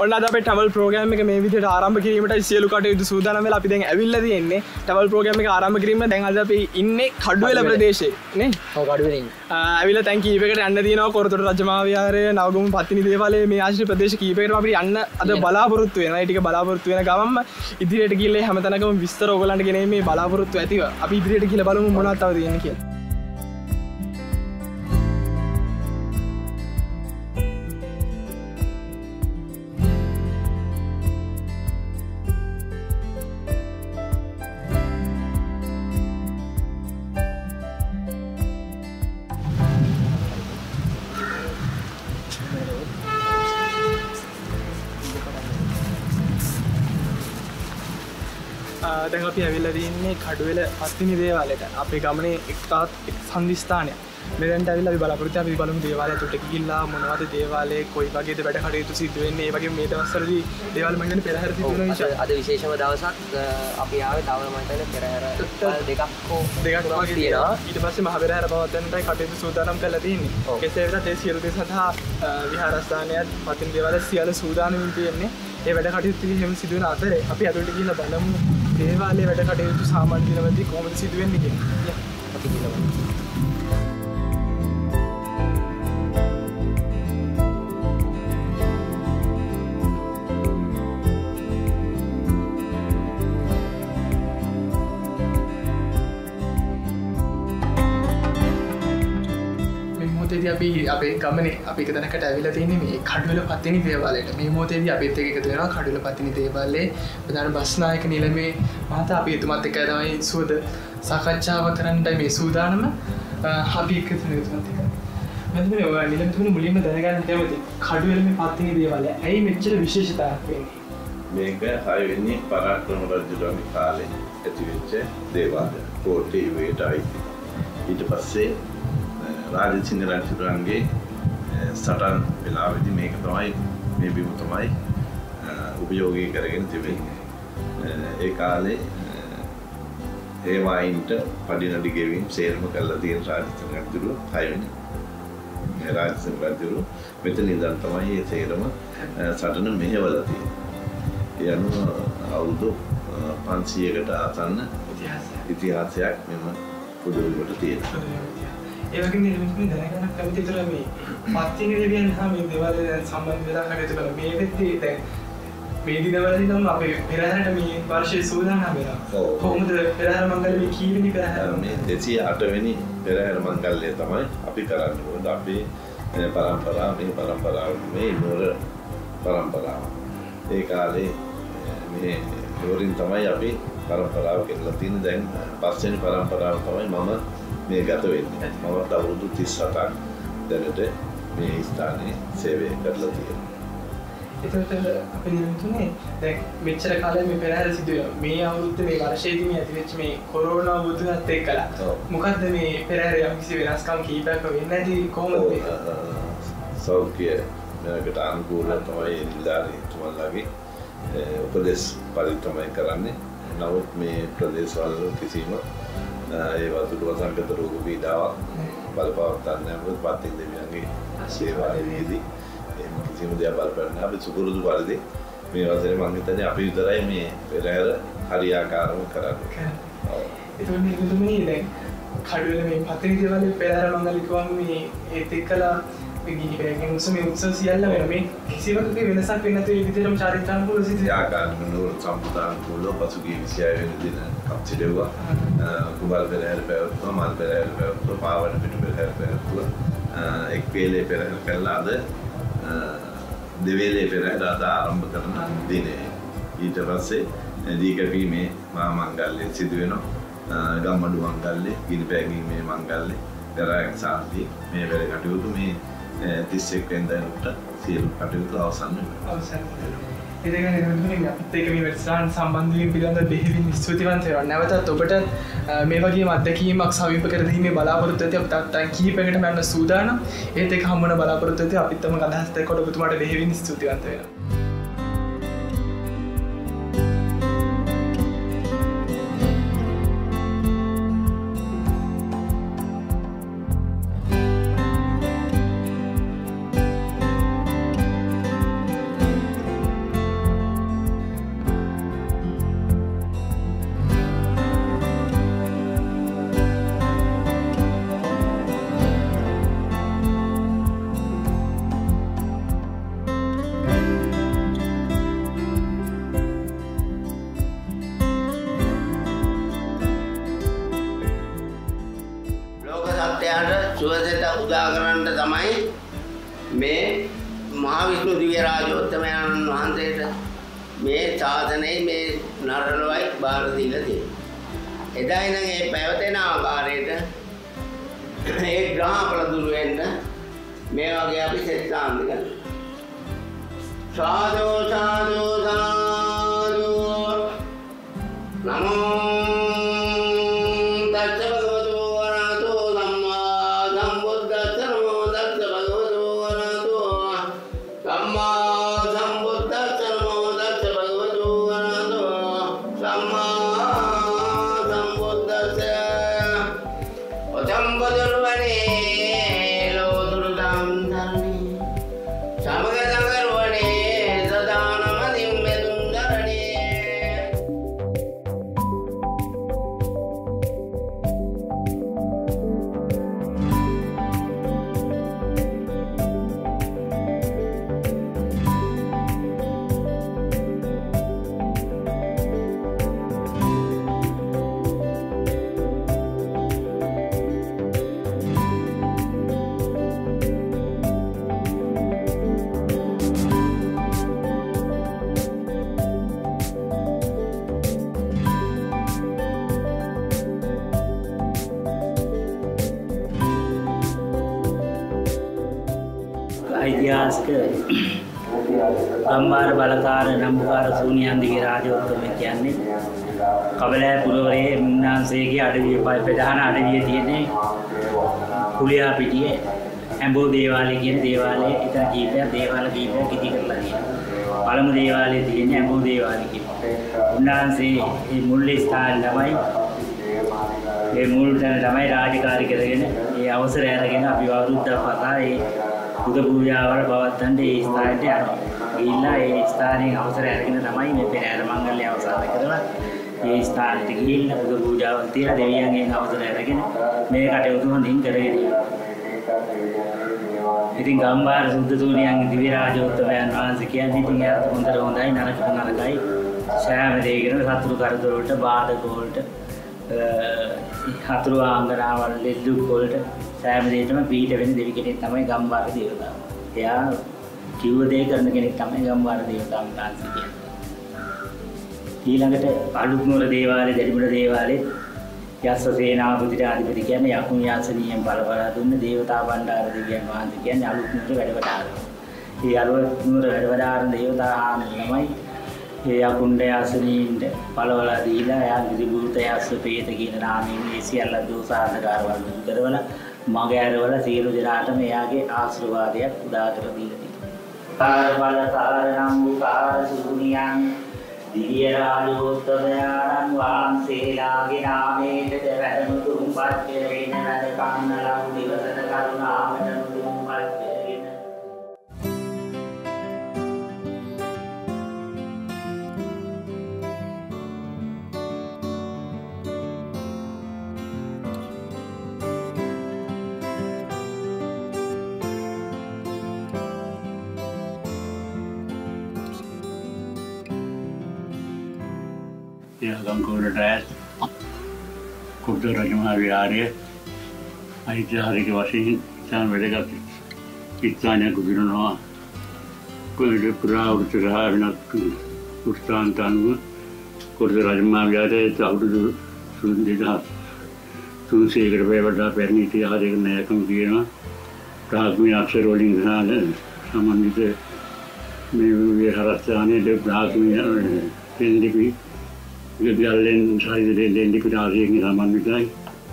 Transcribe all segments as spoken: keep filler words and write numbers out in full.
ඔන්න අද අපේ ට්‍රැවල් ප්‍රෝග්‍රෑම් එක මේ විදිහට ආරම්භ කිරීමට සියලු කටයුතු සූදානම් වෙලා අපි දැන් ඇවිල්ලා තියෙන්නේ. ට්‍රැවල් ප්‍රෝග්‍රෑම් එක ආරම්භ කිරීම දැන් අද අපි ඉන්නේ කඩුවෙල ප්‍රදේශයේ නේ. ඔව් කඩුවෙල ඉන්නේ. ඇවිල්ලා තැන් කීපයකට යන්න තියෙනවා. කොරතොට රජමහා විහාරය, නවගම පත්තිනි දේවාලය මේ ආශ්‍රිත ප්‍රදේශ කීපයකටම අපිට යන්න අද බලාපොරොත්තු වෙනවා. ඒ ටික බලාපොරොත්තු වෙන ගමන්ම ඉදිරියට ගිහිල්ලා හැමතැනකම විස්තර ඔයගලන්ට ගෙනේ මේ බලාපොරොත්තු ඇතිව අපි ඉදිරියට ගිහිල්ලා බලමු මොනවද තව තියෙන්නේ කියලා. දැන් අපි ඇවිල්ලා තියෙන්නේ කඩුවෙල පත්තිනි දේවාලයට. අපේ ගමනේ එක්තාත් එක් සංදිස්ථානයක්. මෙතෙන්ට ඇවිල්ලා අපි බලාපොරොත්තු අපි බලමු දේවාලය තුට ගිහිල්ලා මොනවද දේවාලයේ කොයි වගේද වැඩ කටයුතු සිද්ධ වෙන්නේ. ඒ වගේම මේ දවස්වලදී දේවාල මං කියන්නේ පෙරහැර සිද්ධ වෙන නිසා. අද විශේෂම දවසක් අපි ආවේ තව මම හිතන්නේ පෙරහැර දෙකක් හෝ දෙකක් වගේ තියෙනවා. ඊට පස්සේ මහ පෙරහැර පවත්වන්නයි කටයුතු සූදානම් කරලා තියෙන්නේ. කෙසේ වෙතත් ඒ සියලු දේ සඳහා විහාරස්ථානයත් පත්තිනි දේවාලය සියලු සූදානම් වෙමින් තියෙන්නේ. ඒ වැඩ කටයුතු එහෙම සිදු වෙන අතරේ අපි අදට ගිහිල්ලා බලමු දේවාලයේ වැඩ කටයුතු සාමාන්‍ය දිනවලදී කොහොමද සිදු වෙන්නේ කියලා. අපි ගිහිල්ලා බලමු. අපි අපේ ගමනේ අපි එක තැනකට ඇවිල්ලා තියෙන්නේ මේ කඩුවෙල පත්තිනි දේවාලයට. මේ මොහොතේදී අපිත් එක්ක එකතු වෙනවා කඩුවෙල පත්තිනි දේවාලයේ ප්‍රධාන බස්නායක නිලමේ මහතා. අපි එතුමත් එක්ක තමයි සුවද සාකච්ඡාව කරන්නයි මේ සූදානම. අපි එකතු වෙන එතුමත් එක්ක. මම මේ ඔය නිලමතුමනි මුලින්ම දැනගන්න කැමතියි කඩුවෙල මේ පත්තිනි දේවාලය ඇයි මෙච්චර විශේෂතාවයක් වෙන්නේ? මේක හය වෙනි පරාක්‍රම රජුගේ කාලේ ඇතිවෙච්ච දේවාලය. කෝටි වේටයි. ඊට පස්සේ රාජසිංහ රජුගේ සටන් වෙලාවේදී මේක තමයි මේ බිම තමයි උපයෝගී කරගෙන තිබෙන්නේ. ඒ කාලේ ඒ වයින්ට පඩිනඩි ගෙවීම් සේරම කරලා තියෙන රාජසිංහ රජු හයවෙනි රාජසිංහ රජු මෙතන ඉඳන් තමයි මේ සේරම සටන මෙහෙवला තියෙන්නේ. ඒ අනුව අවුරුදු පන්සියයකට ආසන්න ඉතිහාසයක් මෙම පුදුවිලට තියෙනවා. ඒ වගේ නිර්මිතකින් දැනගන්න කැමති විතර මේ පත්තිනි දෙවියන් හා මේ දේවාලය සම්බන්ධ වෙලා කටයුතු කරන මේ වෙද්දී දැන් මේ දිනවලදී නම් අපේ පෙරහැරට මේ වර්ෂයේ සූදානම් වෙනවා. කොහොමද පෙරහැර මංගල්‍ය මේ කීවෙනි පෙරහැර? මේ දෙසිය අට වෙනි පෙරහැර මංගල්‍යය තමයි අපි කරන්නේ. මොකද අපේ පරම්පරාව මේ පරම්පරාව මේ නුවර පරම්පරාව. ඒ කාලේ මේ නුවරින් තමයි අපි පරම්පරාව කෙරලා තියෙන්නේ. දැන් පස්වෙනි පරම්පරාව තමයි මම මේ ගත වෙන්නේ. මම අවුරුදු තිස් අටක් දැනට මේ ස්ථානයේ සේවය කරලා තියෙනවා. ඒකට අපි නියුතුනේ දැන් මෙච්චර කාලෙ මේ පෙරහැර සිදු වෙනවා. මේ අවුරුද්දේ මේ වර්ෂයේදී මේ ඇතිවෙච්ච මේ කොරෝනා වුදුනත් එක්කලා මොකද්ද මේ පෙරහැර යම් කිසි වෙනස්කම් කීපයක් වෙන්නේ නැති කොහොමද මේක? සෞඛ්‍ය මේකට අනුකූලව තමයි නිලධාරී තුමන්ලාගේ උපදේශ පරිදි තමයි කරන්නේ. නමුත් මේ ප්‍රදේශවල කිසිම ඒ වතුර වසංගත රෝග පීඩාවක් බලපවත්වන්නේ නැහැ. පත්තිනි දෙවියන්ගේ සේවාවේදී එහෙම කිසිම දෙයක් බලපෑම් නැහැ. අපි සුපුරුදු පරිදි මේ වසරේ මම හිතන්නේ අපි විතරයි මේ පෙරහැර හරියාකාරව කරන්නේ. ඔව්. ඒක නෙමෙයි දැන් කඩුවෙල මේ පත්තිනි දේවාලයේ පෙරහැර මංගල්‍ය කිව්වම මේ ඒත් එක්කලා ගිහි බෑගෙන් උත්සව මේ උත්සව සියල්ල වෙන මේ කිසිවකක වෙනසක් වෙන්නේ නැතුව ඒ විදිහටම චාරිත්‍රානුකූල සිද්ධ ආකාරයෙන් නුවර සම්ප්‍රදානුකූලව පසුගිය විසිහය වෙනි දින කප්සිඩෙව්වා. කුඹල් පෙරහැර පැවැත්වුවා, මල් පෙරහැර පැවැත්වුවා, පාවන පිටු පෙරහැර පැවැත්වුවා. එක් වේලේ පෙරහැර කළා. අද දෙවේලේ පෙරහැර අද ආරම්භ කරන දිනේ. ඊට පස්සේ දීකැපීමේ මහා මංගල්‍ය සිදු වෙනවා. ගම්මඩු මංගල්‍ය, ගිනි පෑගීමේ මංගල්‍ය, ගරායන් සාන්තිය මේ වැඩ කටයුතු මේ තිස් එක් වෙනිදාට සියලු කටයුතු අවසන් වෙනවා. අවසන් වෙනවා. ඒ දෙක නෙමෙයි අපිත් එක්ක මේ වැඩසටහන සම්බන්ධ වීම පිළිබඳව බෙහෙවින් ස්තුතිවන්ත වෙනවා. නැවතත් ඔබට මේ වගේම අත්දැකීමක් සමීප කර දීමේ බලාපොරොත්තු ඇති අපිට තැන් කීපයකටම යන්න සූදානම්. ඒත් එක්ක හම්බ වෙන බලාපොරොත්තු ඇති අපිත් තම අදහස් දෙකට ඔබතුමාට බෙහෙවින් ස්තුතිවන්ත වෙනවා. සුවසෙට උදා කරන්න තමයි මේ මහා විෂ්ණු දිව්‍ය රාජෝත්තමයන් වහන්සේට මේ ශාසනයේ මේ නරලොවයි බාර දීලා තියෙනවා. එදා ඉඳන් මේ පැවතෙන ආකාරයට ඒ ග්‍රහපල දුර වෙන්න මේ වගේ අපි සෙත් සාන්ති කරනවා. සාදු සාදු සාදු නමෝ තස්ස භගවතු වරහතෝ සම්මා සම්බුද්දස්ස නමෝ තස්ස භගවතු වරහතෝ සම්මා සම්බුද්දස්ස නමෝ තස්ස භගවතු වරහතෝ සම්මා සම්බුද්දස්ස ඔතම්බදුරු වනේ ලෝතුරු දම් ධර්මී සමග සංගරුවනේ සදානම දිම්මෙතුන් ධරණේ. ऐतिहासिक गंबार බලකාර නම්බුකාර සූනියන්දිගේ රාජෝත්තම කියන්නේ කබලෑ පුරවරේ මුන්නාන්සේගේ අඩවිය ප්‍රධාන අඩවිය තියෙන්නේ කුලියා පිටියේ ඇඹෝ දේවාලය කියන දේවාලයේ ඉතින් කීපයක් දේවාල කීපයක් ඉදි කරලා තියෙනවා. පළමු දේවාලයේ තියෙන්නේ ඇඹෝ දේවාලය කියන්නේ. මුන්නාන්සේ මේ මුල් ස්ථාන තමයි මේ මුල් තැන තමයි රාජකාරී කරගෙන ඒ අවසරය අරගෙන අපි අවුරුද්දක් පතා ඒ බුදු පූජාවල පවත්වන්න ඒ ස්ථානයට යනවා. ගිහිල්ලා ඒ ස්ථානයේ අවසරය අරගෙන තමයි මේ පෙරහැර මංගල්‍ය අවසන් කරලා ඒ ස්ථානයට ගිහිල්ලා බුදු පූජාවල් තියලා දෙවියන්ගෙන් අවසරය අරගෙන මේ කටයුතු හොඳින් කරගෙන යනවා. ඉතින් ගම්බාර සුද්ධ සූනියන්ගේ දිව්‍ය රාජෝත්තමයන් වහන්සේ කියන්නේ ඉතින් එයාට හොඳට හොඳයි නරකට නරකයි සෑම දෙයකින්ම සතුරු කරදර වලට බාධක වලට හතුරු ආංගනාවල් දෙදුක් වලට සෑම දෙයකම පිට වෙන දෙවි කෙනෙක් තමයි ගම්බාර දේවතාව. එයා කිව්ව දේ කරන කෙනෙක් තමයි ගම්බාර දේවතාව වහන්සේ කියන්නේ. ඊළඟට අලුත්නුවර දේවාලයේ දෙවිමුණ දේවාලයේ යස්ස සේනාපතිට අධිපති කියන්නේ යකුන් යාසනීයෙන් බල බලා දුන්න දේවතා බණ්ඩාර දෙවියන් වහන්සේ කියන්නේ අලුත්නුවර වැඩවඩාර. ඒ අලුත්නුවර වැඩවඩාර දේවතා ආනන්දමයි ඒ යකුන් යාසනීන්ට බලවලා දීලා එයා විදුබුත යස්ස පේත කියන නාමයෙන් මේ සියල්ල දෝසාන්තකාරවල් කරවලා මග ඇරවල සියලු දෙනාටම එයාගේ ආශිර්වාදයක් උදා කර දීලා තියෙනවා. කාර බල කාර නම් කාර සුදුනියන් දිව්‍ය රාජෝත්තමයන් වහන්සේලාගේ නාමයට වැඩම තුම්පත් කෙරෙන වැඩ කන්නලම් දිවසන කරුණාවට තුම්පත් කෙරෙන. ගම්කෝට ඈත් කුරුද රජමහා විහාරයේ ඓතිහාසික වශයෙන් ඉතාම වැදගත් ස්ථානයක් උදිනවා. කුරුද පුරාවෘත්ත රාවණක් උත්සාහන්ත අනුව කුරුද රජමහා විහාරයේ අවුරුදු දෙදහස් තුන්සීයකට වඩා පැරණි ඉතිහාසයක නැයකම් තියෙනවා. ප්‍රාථමික අක්ෂර වලින් සම්බන්ධිත මේ විහාරස්ථානයේ ප්‍රාථමික පිළිපි විද්‍යාලයෙන් සාහිත්‍යයෙන් දෙන්නිකුටාරියෙන් සම්බන්ධයි.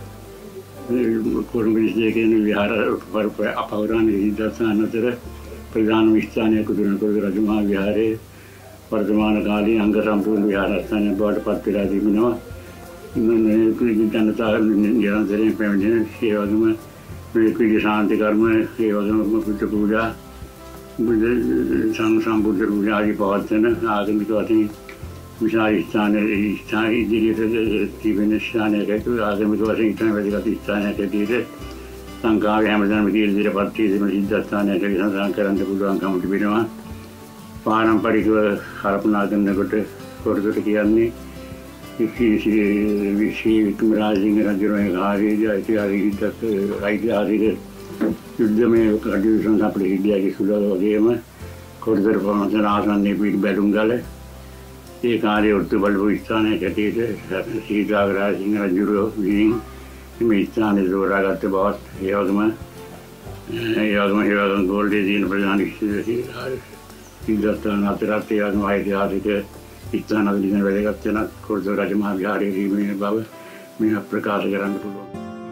කොළඹිස්දේකේන විහාර අපෞරාණික ඉතිහාසයන් අතර ප්‍රධාන ස්ථානයක් උදුරන කුරුද රජමහා විහාරයේ වර්තමාන කාලීන අංග සම්පූර්ණ විහාරස්ථානයක් බවට පත් වෙලා තිබෙනවා. මේ කුරුද ජනතාව නිරන්තරයෙන් පැමිණෙන ඒ වගේම මේ කුරුද ශාන්ති කර්ම ඒ වගේම බුද්ධ පූජා බුද්ධ සම්බුද්ධ පූජා ආදී පවත්වන ආගමික වශයෙන් විශාල ස්ථානයේ ස්ථාන ඉදිරියට තිබෙන ස්ථානයක ආගමික වශයෙන් ඉතාම වැදගත් ස්ථානයක් ඇටියට ලංකාවේ හැමදාම ඉදිරියටපත් වීම සිද්ධ ස්ථානයක සඳහන් කරන්න පුළුවන්කම තිබෙනවා. පාරම්පරිකව කල්පනා කරනකොට කොටකට කියන්නේ ශ්‍රී වික්‍රමරාජසිංහ රජුගේ කාලයේදී ඓතිහාසික ඓතිහාසික යුද්ධමය කටයුතු සඳහා හිටියාගේ සුළු වගේම කොරතර පොළොන්නරුව ආසන්නයේ පිහිටි බැලුම්ගල ඒ කාලයේ ඔත්තු බලපු ස්ථානයක් ඇටියට සීතාවරාජසිංහ රජු විසින් මේ ස්ථානය තෝරාගත්ත බවත් ඒ වගේම ඒ වගේම ඒ වගේම ගෝල්ඩේ දින ප්‍රධාන සිද්ධාර්ථ අතරත් ඒ වගේම ඓතිහාසික ස්ථාන වලින් වැදගත් වෙන කොරතර රජමහා විහාරයේ දීමේ බව මේ ප්‍රකාශ කරන්න පුළුවන්.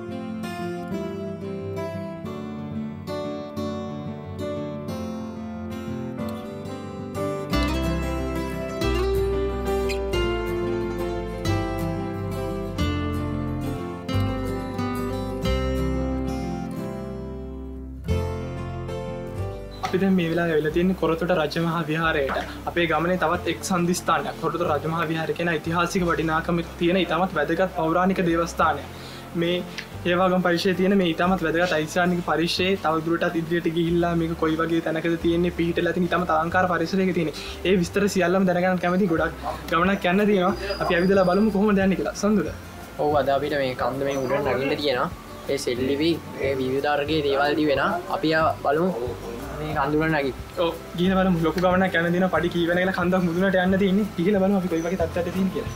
අපි දැන් මේ වෙලාවේ වෙලා තියෙන්නේ කොරතොට රජමහා විහාරයට. අපේ ගමනේ තවත් එක් සම්දිස්ථානයක් කොරතොට රජමහා විහාරය කියන ඓතිහාසික වටිනාකම තියෙන ඉතාමත් වැදගත් පෞරාණික දේවස්ථානයක්. මේ හේවාගම් පරිශ්‍රයේ තියෙන මේ ඉතාමත් වැදගත් ඓතිහාසික පරිශ්‍රයේ තව දුරටත් ඉදිරියට ගිහිල්ලා මේක කොයි වගේ තැනකද තියෙන්නේ පිහිටලා තියෙන ඉතාමත් අලංකාර පරිසරයක තියෙන. ඒ විස්තර සියල්ලම දැනගන්න කැමති ගොඩක් ගමනක් යන්න තියෙනවා. අපි ඇවිදලා බලමු කොහොමද යන්නේ කියලා. සඳුද? ඔව් අද අපිට මේ කන්ද මේ උඩට නගින්න තියෙනවා. ඒ සෙල්ලිවි ඒ විවිධ වර්ගයේ දේවල් දිවෙන අපි බලමු මේ කඳුරට නැගි. ඔව් ගිහින් බලමු. ලොකු ගමනක් යන්න දින පඩි කීවෙන කියලා කන්දක් මුදුනට යන්න තියෙන්නේ. ගිහින් බලමු අපි කොයි වගේ තත්ත්වයකද තියෙන්නේ කියලා.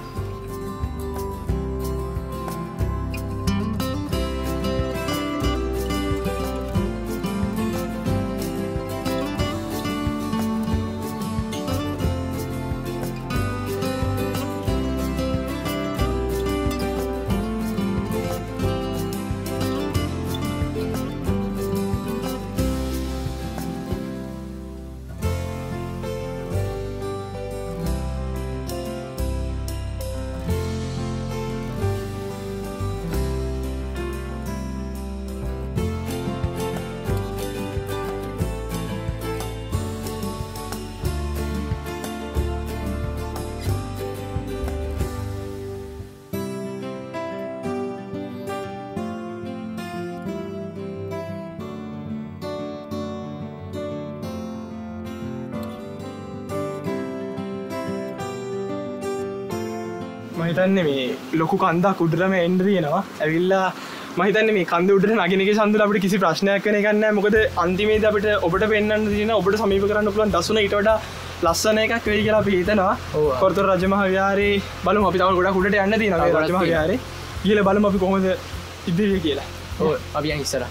මම හිතන්නේ මේ ලොකු කන්දක් උඩරම එන්න තියෙනවා. ඇවිල්ලා මම හිතන්නේ මේ කන්ද උඩට නගින එකේ සම්දුල අපිට කිසි ප්‍රශ්නයක් වෙන එකක් නැහැ. මොකද අන්තිමේදී අපිට ඔබට පෙන්වන්න තියෙන ඔබට සමීප කරන්න පුළුවන් දසුන ඊට වඩා ලස්සන එකක් වෙයි කියලා අපි හිතනවා. කොරතොට රජමහා විහාරේ බලමු. අපි තව ගොඩක් උඩට යන්න තියෙනවා මේ රජමහා විහාරේ. ගිහලා බලමු අපි කොහොමද ඉදිරිය කියලා. ඔව් අපි යන් ඉස්සරහ.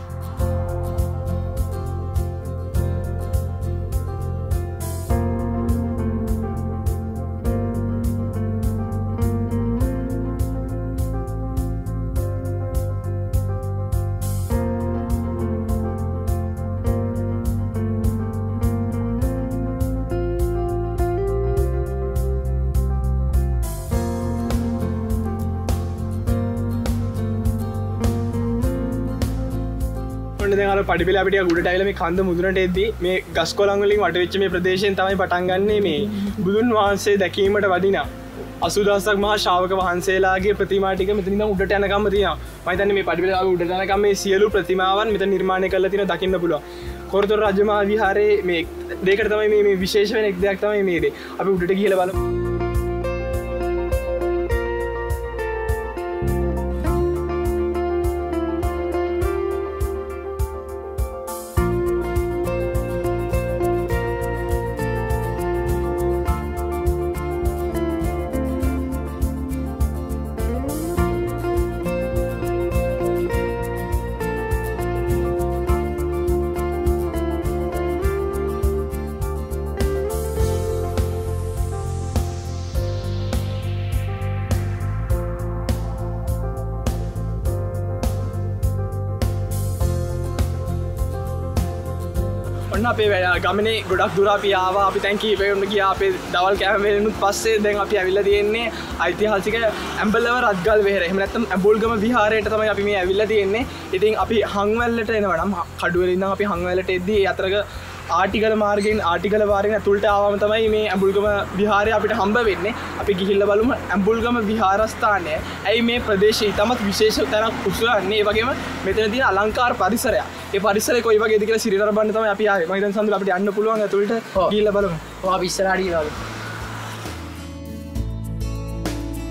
පඩිපෙළ අපිට ගුඩට ඇවිල්ලා මේ කන්ද මුදුනට එද්දී මේ ගස් කොළන් වලින් වට වෙච්ච මේ ප්‍රදේශයෙන් තමයි පටන් ගන්නෙ මේ බුදුන් වහන්සේ දැකීමට වදිනා අසූ දහසක් මහා ශ්‍රාවක වහන්සේලාගේ ප්‍රතිමා ටික මෙතන ඉඳන් උඩට යනකම් තියෙනවා. මම හිතන්නේ මේ පඩිපෙළ ආව උඩට යනකම් මේ සියලු ප්‍රතිමාවන් මෙතන නිර්මාණය කරලා තියෙනවා දකින්න පුළුවන්. කොරතොට රජමහා විහාරයේ මේ දෙයකට තමයි මේ මේ විශේෂ වෙන එක් දෙයක් තමයි මේ දේ. අපි උඩට ගිහලා බලමු. අපේ ගමනේ ගොඩක් දුර අපි ආවා. අපි දැන් කීපෙකට ගියා. අපේ දවල් කෑම වේලෙනුත් පස්සේ දැන් අපි ඇවිල්ලා තියෙන්නේ ඓතිහාසික ඇඹලව රත්ගල් වෙහෙර. එහෙම නැත්නම් ඇඹුල්ගම විහාරයට තමයි අපි මේ ඇවිල්ලා තියෙන්නේ. ඉතින් අපි හංවැල්ලට එනවා නම් කඩුවෙල ඉඳන් අපි හංවැල්ලට එද්දී ඒ අතරක ආටිගල මාර්ගයෙන් ආටිගල වාරයෙන් ඇතුළට ආවම තමයි මේ ඇඹුල්ගම විහාරය අපිට හම්බ වෙන්නේ. අපි ගිහිල්ලා බලමු ඇඹුල්ගම විහාරස්ථානය. ඇයි මේ ප්‍රදේශය ඉතාමත් විශේෂ තැනක් උසුලන්නේ. ඒ වගේම මෙතන තියෙන අලංකාර පරිසරයක්. ඒ පරිසරය කොයි වගේද කියලා සිරිනර බන්න තමයි අපි ආවේ. මම හිතන්නේ සඳුල අපිට යන්න පුළුවන් ඇතුළට ගිහිල්ලා බලමු. ඔව් අපි ඉස්සරහට ගිහලා බලමු.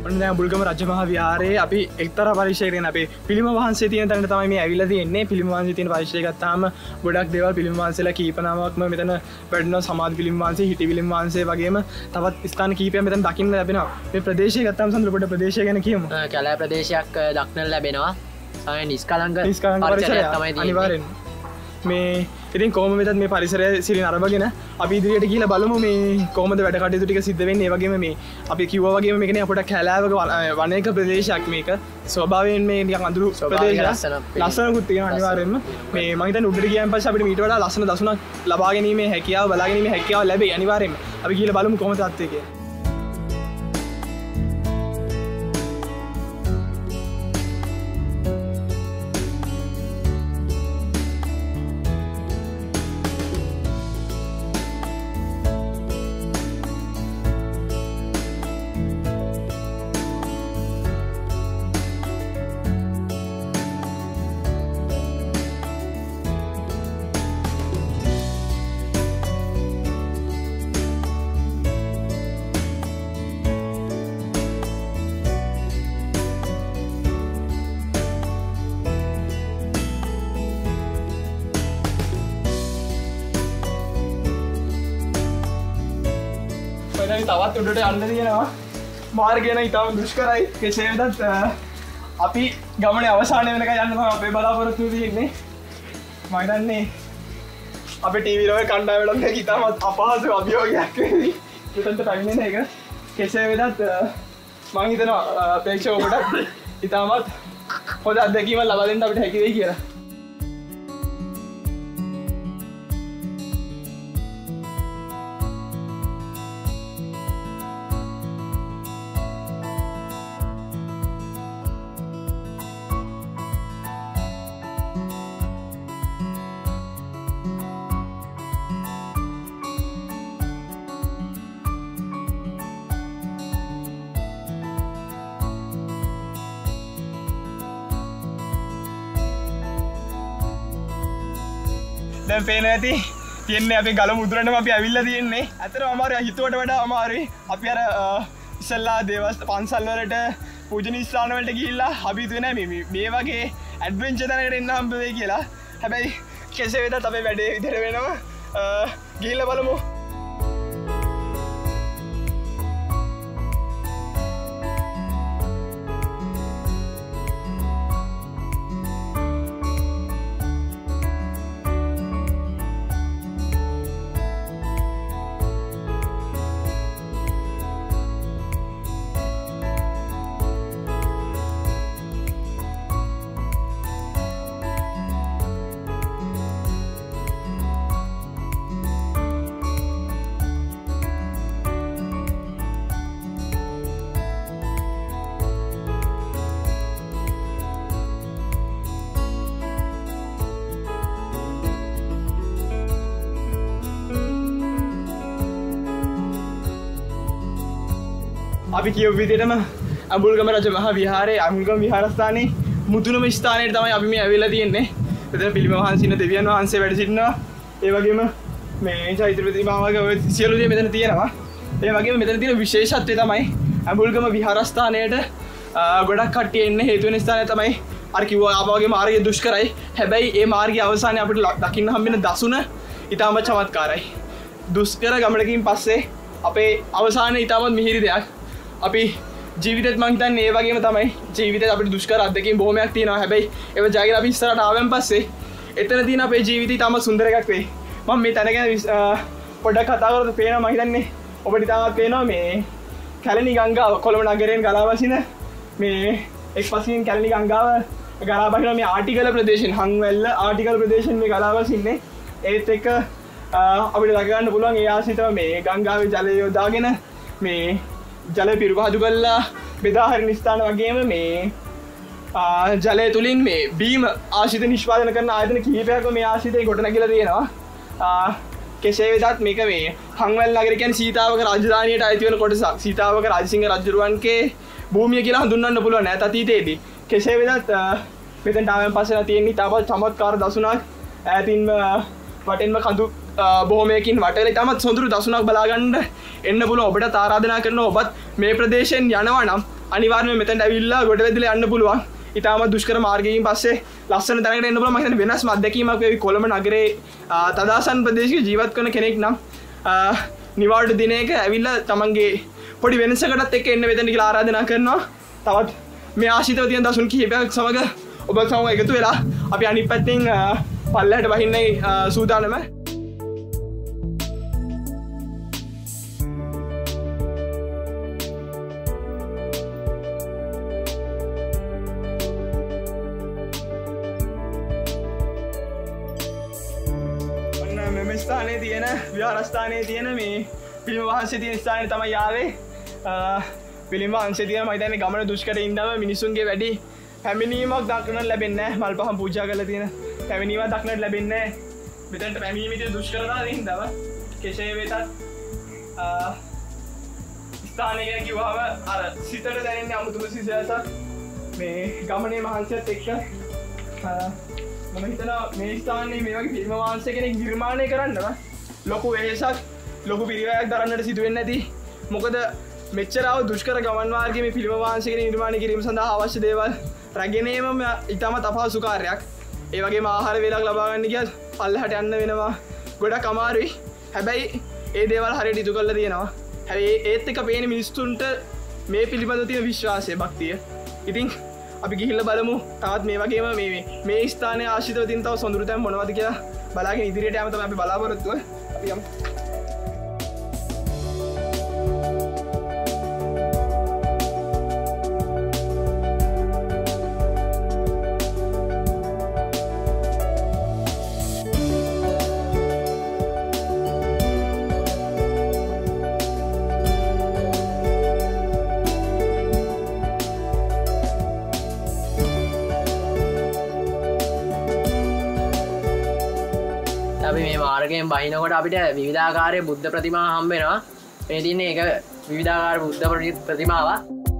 ඔන්න දැන් බුල්ගම රජමහා විහාරයේ අපි එක්තරා පරිශ්‍රයකින් අපේ පිළිම වහන්සේ තියෙන තැනට තමයි මේ ඇවිල්ලා තියෙන්නේ. පිළිම වහන්සේ තියෙන පරිශ්‍රය ගත්තාම ගොඩක් දේවල් පිළිම වහන්සේලා කීප නමක්ම මෙතන වැඩිනවා. සමාධි පිළිම වහන්සේ, හිටි පිළිම වහන්සේ වගේම තවත් ස්ථාන කීපයක් මෙතන දකින්න ලැබෙනවා. මේ ප්‍රදේශය ගත්තාම සඳ පොඩ ප්‍රදේශය ගැන කියමු. කැලෑ ප්‍රදේශයක් දක්නට ලැබෙනවා. සමහර නිස්කලංක නිස්කලංක පරිසරය තමයි අනිවාර්යෙන්. මේ ඉතින් කොහොම වෙතත් මේ පරිසරය සිරින් අරබගෙන අපි ඉදිරියට ගිහිල්ලා බලමු මේ කොහොමද වැඩ කටයුතු ටික සිද්ධ වෙන්නේ. ඒ වගේම මේ අපි කිව්වා වගේම මේකනේ අපට කැලෑවක වනයක ප්‍රදේශයක් මේක. ස්වභාවයෙන් මේ නිකන් අඳුරු ප්‍රදේශයක්. ලස්සනකුත් තියෙනවා අනිවාර්යෙන්ම. මේ මම හිතන්නේ උඩට ගියන් පස්සේ අපිට මීට වඩා ලස්සන දසුණක් ලබා ගැනීමේ හැකියාව බලා ගැනීමේ හැකියාව ලැබෙයි අනිවාර්යෙන්ම. අපි ගිහිල්ලා බලමු කොහොමද තත්ත්වය කියලා. තවත් උඩට යන්න තියෙනවා. මාර්ගය නම් ඉතාම දුෂ්කරයි. කෙසේ වෙතත් අපි ගමනේ අවසානය වෙනකන් යන්න තමයි අපේ බලාපොරොත්තු තියෙන්නේ. මම හිතන්නේ අපේ ටීවී රෝයේ කණ්ඩායමට මේක ඉතාම අපහසු අභියෝගයක් වෙයි. මෙතනට පැමිණෙන එක. කෙසේ වෙතත් මම හිතනවා ප්‍රේක්ෂකවකට ඉතාමත් හොඳ අත්දැකීමක් ලබා දෙන්න අපිට හැකි වෙයි කියලා. දැන් පේන ඇති තියන්නේ අපි ගල මුදුරටම අපි ඇවිල්ලා තියෙන්නේ. ඇත්තටම අමාරුයි හිතුවට වඩා අමාරුයි. අපි අර ඉස්සල්ලා දේවස්ථාන පන්සල් වලට පූජනීය ස්ථාන වලට ගිහිල්ලා අපි හිතුවේ නෑ මේ මේ වගේ ඇඩ්වෙන්චර් තැනකට එන්න හම්බ වෙයි කියලා. හැබැයි කෙසේ වෙතත් අපේ වැඩේ විතර වෙනවා. ගිහිල්ලා බලමු. අපි කියව විදිහටම අඹුල්ගම රජ මහා විහාරයේ අඹුල්ගම විහාරස්ථානයේ මුතුනම ස්ථානයේ තමයි අපි මේ ඇවිල්ලා තියෙන්නේ. එතන පිළිම වහන්සේ ඉන්න දෙවියන් වහන්සේ වැඩ සිටිනවා. ඒ වගේම මේ චෛත්‍ය ප්‍රතිමා වගේ ඔය සියලු දේ මෙතන තියෙනවා. ඒ වගේම මෙතන තියෙන විශේෂත්වය තමයි අඹුල්ගම විහාරස්ථානයට ගොඩක් කට්ටිය එන්න හේතු වෙන ස්ථානය තමයි අර කිව්වා ආපහු වගේ මාර්ගය දුෂ්කරයි. හැබැයි ඒ මාර්ගයේ අවසානයේ අපිට දකින්න හම්බෙන දසුන ඉතාම චමත්කාරයි. දුෂ්කර ගමනකින් පස්සේ අපේ අවසානයේ ඉතාමත් මිහිරි දෙයක්. අපි ජීවිතේත් මං හිතන්නේ ඒ වගේම තමයි. ජීවිතේත් අපිට දුෂ්කර අත්දැකීම් බොහොමයක් තියෙනවා. හැබැයි ඒව ජයගෙන අපි ඉස්සරහට ආවෙන් පස්සේ එතන තියෙන අපේ ජීවිතය ඉතාම සුන්දර එකක් වෙයි. මම මේ තැන ගැන පොඩ්ඩක් කතා කරලා පේනවා. මං හිතන්නේ ඔබට ඉතාමත් පේනවා මේ කැලණි ගංගාව කොළඹ නගරයෙන් ගලා වසින මේ එක් පසින් කැලණි ගංගාව ගලා බහින මේ ආටිගල ප්‍රදේශයෙන් හංවැල්ල ආටිගල ප්‍රදේශයෙන් මේ ගලා වසින්නේ. ඒත් එක්ක අපිට දක ගන්න පුළුවන් ඒ ආශ්‍රිතව මේ ගංගාවේ ජලය යොදාගෙන මේ ජල පිරිපහදු කළා බෙදා හරින ස්ථාන වගේම මේ ජලය තුලින් මේ බීම ආශිත නිෂ්පාදනය කරන ආයතන කිහිපයක්ම මේ ආශිතේ ගොඩ නැගිලා තියෙනවා. කෙසේ වෙතත් මේක මේ හංවැල් නගරය කියන්නේ සීතාවක රාජධානියට අයිති වෙන කොටසක්. සීතාවක රාජසිංහ රජුරුවන්ගේ භූමිය කියලා හඳුන්වන්න පුළුවන් ඈත අතීතයේදී. කෙසේ වෙතත් මෙතෙන්ට ආවෙන් පස්සේ තියෙන ඉතාමත් චමත්කාර දසුණක් ඈතින්ම වටෙන්ම කඳු බොහොමයකින් වටේලා ඉතාමත් සොඳුරු දසුනක් බලාගන්න එන්න පුළුවන්. ඔබට ආරාධනා කරනවා ඔබත් මේ ප්‍රදේශයෙන් යනවා නම් අනිවාර්යයෙන්ම මෙතනට ඇවිල්ලා ගොඩවැදිලා යන්න පුළුවන්. ඉතාමත් දුෂ්කර මාර්ගයකින් පස්සේ ලස්සන තැනකට එන්න පුළුවන්. මම හිතන්නේ වෙනස්ම අත්දැකීමක් වේවි. කොළඹ නගරේ තදාසන් ප්‍රදේශයක ජීවත් කරන කෙනෙක් නම් නිවාඩු දිනයක ඇවිල්ලා තමන්ගේ පොඩි වෙනසකටත් එක්ක එන්න මෙතන කියලා ආරාධනා කරනවා. තවත් මේ ආශිතව තියෙන දසුන් කිහිපයක් සමග ඔබ සමග එකතු වෙලා අපි අනිත් පැත්තෙන් පල්ලෙහාට බහින්නයි සූදානම. ස්ථානයේ තියෙන විහාරස්ථානයේ තියෙන මේ පිළිම වහන්සේ තියෙන ස්ථානයේ තමයි ආවේ. පිළිම වහන්සේ තියෙන මම හිතන්නේ ගමන දුෂ්කර ඉඳම මිනිසුන්ගේ වැඩි පැමිණීමක් දක්නට ලැබෙන්නේ නැහැ. මල් පහන් පූජා කරලා තියෙන පැමිණීමක් දක්නට ලැබෙන්නේ නැහැ. මෙතනට පැමිණීමේ තියෙන දුෂ්කරතාවය හින්දාම කෙසේ වෙතත් ස්ථානය ගැන කිව්වම අර සිතට දැනෙන්නේ අමුතුම සිසිලසක්. මේ ගමනේ මහන්සියත් එක්ක මම හිතනවා මේ ස්ථානයේ මේ වගේ පිළිම වහන්සේ කෙනෙක් නිර්මාණය කරන්නම ලොකු වෙහෙසක් ලොකු පිරිවැයක් දරන්නට සිදු වෙන්නේ නැති. මොකද මෙච්චර ආව දුෂ්කර ගමන් මාර්ගයේ මේ පිළිම වහන්සේ කෙනෙක් නිර්මාණය කිරීම සඳහා අවශ්‍ය දේවල් රැගෙන ඒමම ඉතාමත් අපහසු කාර්යයක්. ඒ වගේම ආහාර වේලක් ලබා ගන්න ගියත් පල්ලෙහාට යන්න වෙනවා. ගොඩක් අමාරුයි. හැබැයි ඒ දේවල් හරියට ඉටු කරලා තියෙනවා. හැබැයි ඒත් එක පේන මිනිස්සුන්ට මේ පිළිබඳව තියෙන විශ්වාසය, භක්තිය. ඉතින් අපි ගිහිල්ලා බලමු තවත් මේ වගේම මේ මේ ස්ථානයේ ආශ්‍රිතව තියෙන තව සොඳුරු තැන් මොනවද කියලා බලාගෙන ඉදිරියට යන්න තමයි අපි බලාපොරොත්තු වෙන්නේ. අපි යමු. අපි මේ මාර්ගයෙන් බහිනකොට අපිට විවිධාකාරයේ බුද්ධ ප්‍රතිමා හම්බ වෙනවා. මේ තියෙන්නේ ඒක විවිධාකාර බුද්ධ ප්‍රතිමාවක්.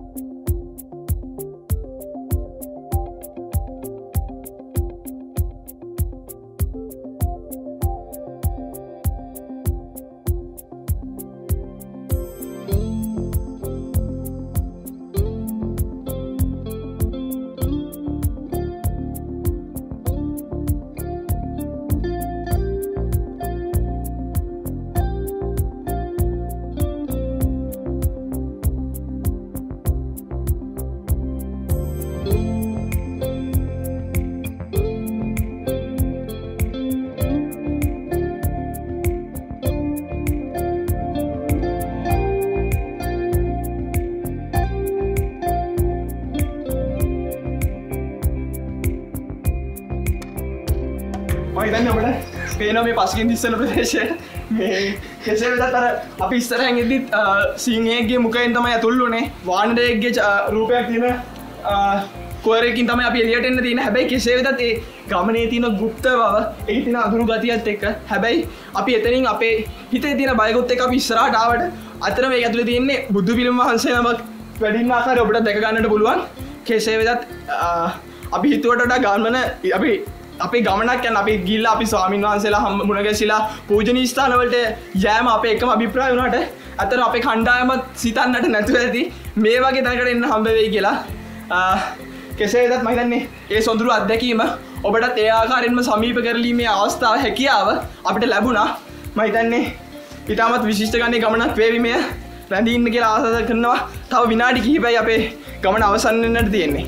මම අපිට පේනවා මේ පසුගින් දිස්සන ප්‍රදේශය. මේ කෙසේ වෙතත් අර අපි ඉස්සරහින් ඉද්දිත් සිංහයෙක්ගේ මුඛයෙන් තමයි ඇතුළුනේ. වානරයෙක්ගේ රූපයක් තියෙන කුවරයකින් තමයි අපි එළියට එන්න තියෙන්නේ. හැබැයි කෙසේ වෙතත් ඒ ගමනේ තියෙන গুপ্ত බව, ඒ තියෙන අඳුරු ගතියත් එක්ක හැබැයි අපි එතනින් අපේ හිතේ තියෙන බයගොත් එක්ක අපි ඉස්සරහට ආවට අතන මේක ඇතුලේ තියෙන්නේ බුදු පිළිම වහන්සේ නමක් වැඩින්න ආකාරය ඔබට දැක ගන්නට පුළුවන්. කෙසේ වෙතත් අපි හිතුවට වඩා ගමන අපි අපේ ගමනක් යන අපි ගිහිල්ලා අපි ස්වාමීන් වහන්සේලා හම් මුණ ගැසිලා පූජනීය ස්ථානවලට යෑම අපේ එකම අභිප්‍රාය වුණාට අතන අපේ කණ්ඩායමත් සිතන්නට නැතුව ඇති මේ වගේ තැනකට එන්න හම්බ වෙයි කියලා. කෙසේ වෙතත් මම හිතන්නේ ඒ සොඳුරු අත්දැකීම ඔබටත් ඒ ආකාරයෙන්ම සමීප කරලීමේ අවස්ථාව හැකියාව අපිට ලැබුණා. මම හිතන්නේ ඊටමත් විශිෂ්ට ගන්නේ ගමනක් වේවි මෙය. රැඳී ඉන්න කියලා ආසාද කරනවා. තව විනාඩි කිහිපයි අපේ ගමන අවසන් වෙන්නට තියෙන්නේ.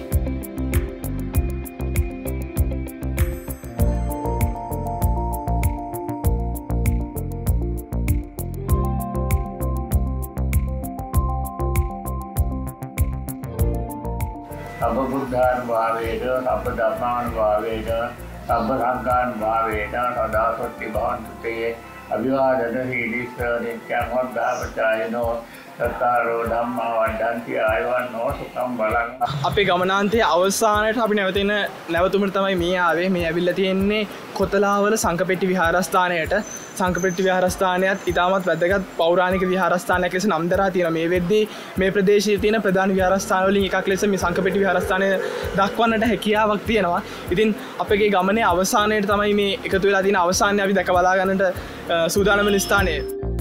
සබ්බ බුද්ධානුභාවේන සබ්බ ධම්මානුභාවේන සබ්බ සංඝානුභාවේන සදාසොත්ති භවන්තු තේ අභිවාදන හීලිස්ස නිත්‍යං වද්දාපචායනෝ සතරෝ ධම්මා වඩ්ඩන්ති ආයවන්නෝ සුඛම් බලං. අපේ ගමනාන්තයේ අවසානයේ අපි නැවතින නැවතුමට තමයි මේ ආවේ. මේ ඇවිල්ලා තියෙන්නේ කොතලාවල සංකපෙට්ටි විහාරස්ථානයට. සංකපෙට්ටි විහාරස්ථානයත් ඉතාමත් වැදගත් පෞරාණික විහාරස්ථානයක් ලෙස නම් දරා තියෙනවා. මේ වෙද්දී මේ ප්‍රදේශයේ තියෙන ප්‍රධාන විහාරස්ථාන වලින් එකක් ලෙස මේ සංකපෙට්ටි විහාරස්ථානය දක්වන්නට හැකියාවක් තියෙනවා. ඉතින් අපගේ ගමනේ අවසානයේ තමයි මේ එකතු වෙලා තියෙන අවසානයේ අපි දැක බලා ගන්නට සූදානම් වෙන ස්ථානය.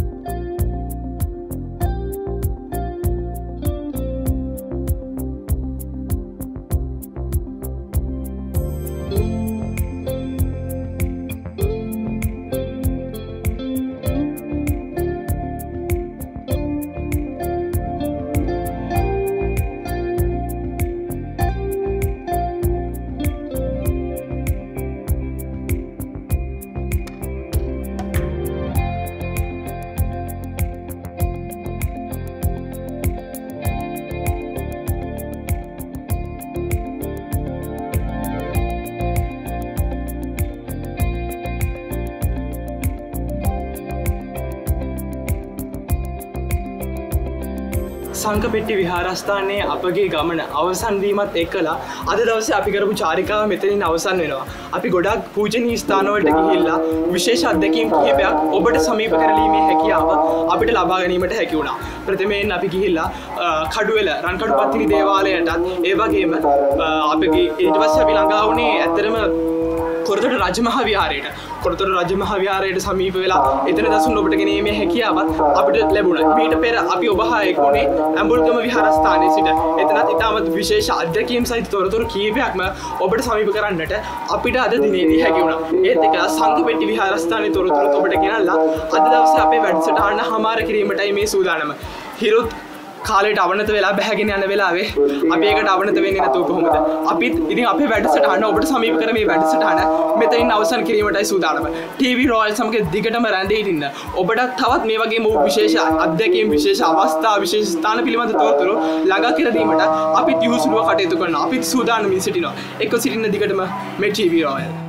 සංකපෙට්ටි විහාරස්ථානයේ අපගේ ගමන අවසන් වීමත් එක්කලා අද දවසේ අපි කරපු චාරිකාව මෙතනින් අවසන් වෙනවා. අපි ගොඩක් පූජනීය ස්ථානවලට ගිහිල්ලා විශේෂ අත්දැකීම් කිහිපයක් ඔබට සමීප කරලීමේ හැකියාව අපිට ලබා ගැනීමට හැකි වුණා. ප්‍රථමයෙන් අපි ගිහිල්ලා කඩුවෙල රන්කඩුපත්තිනි දේවාලයටත් ඒ වගේම අපගේ ඊට පස්සේ අපි ළඟා වුණේ ඇත්තටම කොරතොට රජමහා විහාරයට. කොරතොට රජමහා විහාරයට සමීප වෙලා එතන දසුන් ඔබට ගෙනීමේ හැකියාවත් අපිට ලැබුණා. ඊට පෙර අපි ඔබ හා එක්ුණේ ඇඹුල්ගම විහාරස්ථානයේ සිට. එතනත් ඉතාමත් විශේෂ අත්දැකීම් සහිත තොරතුරු කීපයක්ම ඔබට සමීප කරන්නට අපිට අද දිනේදී හැකි වුණා. ඒත් එක සංකපෙට්ටි විහාරස්ථානයේ තොරතුරු ඔබට ගෙනල්ලා අද දවසේ අපේ වැඩසටහන හමාර කිරීමටයි මේ සූදානම. හිරුත් කාලයට අවනත වෙලා බැහැගෙන යන වෙලාවේ අපි ඒකට අවනත වෙන්නේ නැතුව කොහොමද? අපිත් ඉතින් අපේ වැඩසටහන ඔබට සමීප කර මේ වැඩසටහන මෙතනින් අවසන් කිරීමටයි සූදානම. ටීවී රොයල් සමග දිගටම රැඳී ඉන්න. ඔබට තවත් මේ වගේ මූ විශේෂ අත්දැකීම් විශේෂ අවස්ථා විශේෂ ස්ථාන පිළිබඳ තොරතුරු ළඟා කර දීමට අපිත් යහුසුලුව කටයුතු කරනවා. අපිත් සූදානම්ින් සිටිනවා. එක්ක සිටින්න දිගටම මේ ටීවී රොයල්.